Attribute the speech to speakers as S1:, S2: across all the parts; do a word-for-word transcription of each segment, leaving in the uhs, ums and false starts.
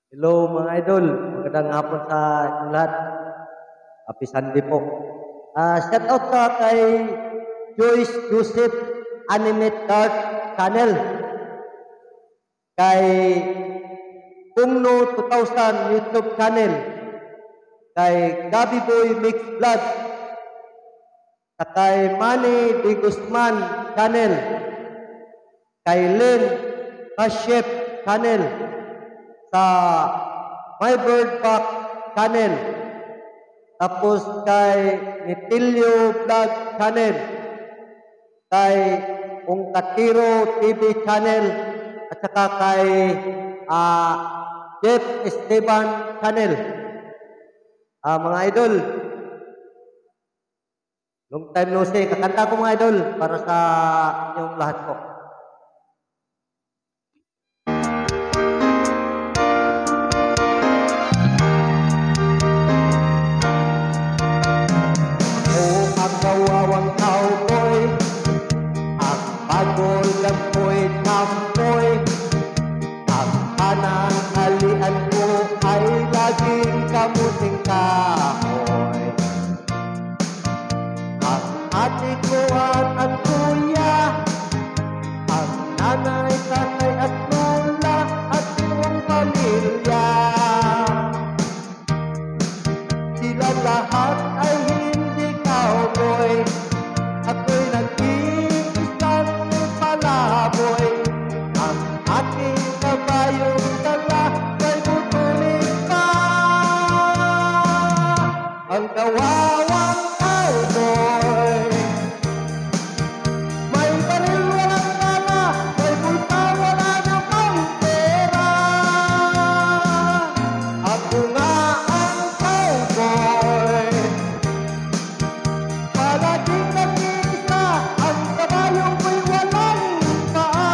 S1: Hello mga idol, magandang hapon sa inyong lahat. Happy Sunday po. Ah, shout out sa kay Joyce Joseph Animate Art Channel. Kay Pungno two thousand YouTube channel. Kay Gabi Boy Mix Vlog. Sa kay Manny De Guzman channel. Kay Len Kashep channel. Sa My Bird Pack channel. Tapos kay Nitilio Vlog channel. Kay Ungkatiro T V channel. At saka kay uh, Jeff Esteban channel. Uh, mga idol, long time no see. Kakanta ko mga idol para sa inyong lahat po. Kawawang cowboy, ang bagol lang ko'y tampoy. Ang anang halian ko ay laging kamuting kahoy. Ang ate ko at ang kuya, ang nanay, tatay at lola at buong pamilya. Sila lahat ay hindi cowboy. Ako'y nag-iisang palaboy. Ang aking kabayong dala ay butulis pa. Ang kawawang cowboy, may baril walang bala, may bulsa wala namang pera. Ako nga ang cowboy, palaging nag-iisa, ang kabayong ko'y walang paa.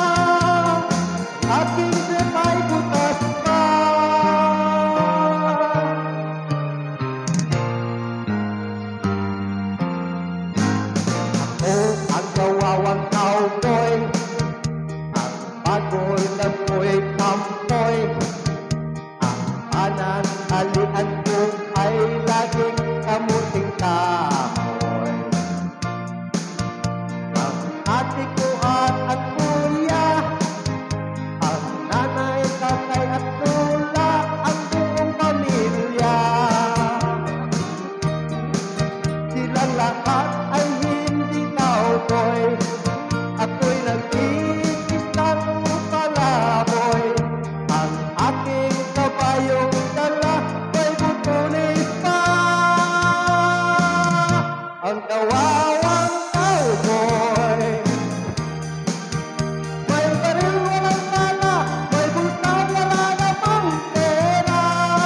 S1: Aking trip ay butas pa. Ako ang kawawang cowboy, ang bagol na ko'y tampoy. Ang anang halian ko ay laging kamuting kahoy. Ang ate ko at ang kuya, ang nanay, tatay at lola, ang buong pamilya. Sila lahat ay hindi cowboy. Ako'y nag-iisang palaboy. Ang aking kabayong dala ay butulis pa. Ang kawawang cowboy, may baril walang bala, may bulsa wala namang pera.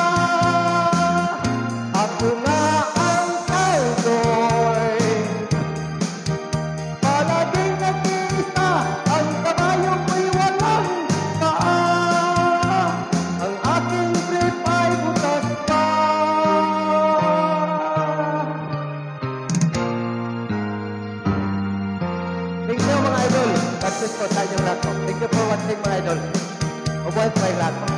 S1: Ako nga ang cowboy, palaging nag-iisa, ang kabayong ko'y walang paa. Ang aking brief ay butas pa. Thank you mga idol. God bless po sa inyong lahat po. Thank you for watching mga idol. Mabuhay po kayong lahat po.